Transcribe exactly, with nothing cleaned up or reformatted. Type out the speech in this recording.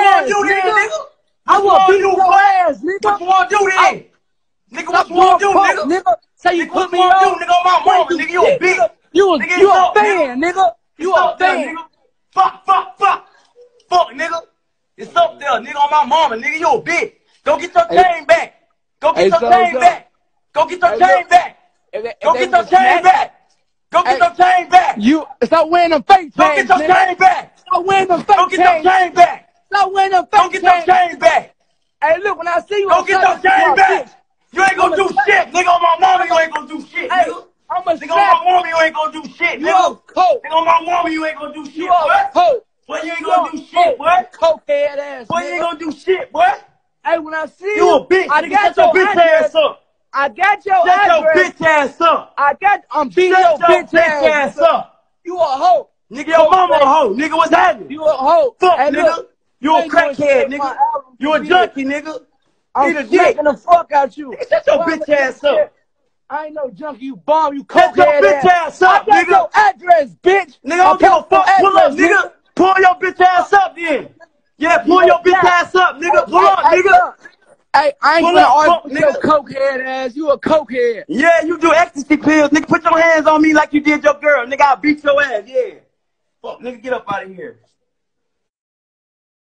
ass, you then, nigga? I will beat your ass, nigga. What you wanna do then? Nigga, what you wanna do, nigga? Nigga, say you put me on. Nigga, on my mama, nigga, you a bitch. You a, you a fan, nigga. You a fan. Fuck, fuck, fuck. Fuck, nigga. It's up there, nigga, on my mama, nigga, you a bitch. Go get your chain back. Go get your chain back. Go get your chain back. Go get your chain back. Go get your chain back. You stop wearing them fake chains. Go get your chain back. Stop wearing them fake chains. Go get your chain back. Stop wearing them fake chains. Go get your chain back. Hey, look, when I see you, go get your chain back. You ain't gonna do shit, nigga. On my mama, you ain't gonna do shit, nigga. I'm a nigga, on my mama, you ain't gonna do shit, nigga. You a coke. Nigga, on my mama, you ain't gonna do shit, you a coke. Boy, you ain't gonna do shit, boy. Cokehead ass. Boy, you ain't gonna do shit, boy. Hey, when I see you, you a bitch. I nigga, got shut your, your bitch address. ass up. I got your shut address. your bitch ass up. I got. I'm beating shut your, your bitch, bitch ass, ass up. You a hoe. Nigga, your mama a hoe. Nigga, what's happening? You a hoe. Fuck, hey, nigga. Look, you a crackhead, nigga. You a junkie, nigga. I'm smacking the fuck out you. Nigga, shut your well, bitch ass up. I ain't no junkie, you bomb, you cokehead. Shut your bitch ass up, I got nigga. your address, bitch. Nigga, I don't give a fuck. Pull up, nigga. Pull your bitch ass up, then. Yeah, pull your bitch ass up, nigga. Pull up, nigga. Hey, I ain't Pull gonna up, argue with your cokehead ass. You a cokehead. Yeah, you do ecstasy pills. Nigga, put your hands on me like you did your girl. Nigga, I'll beat your ass, yeah. Fuck, nigga, get up out of here.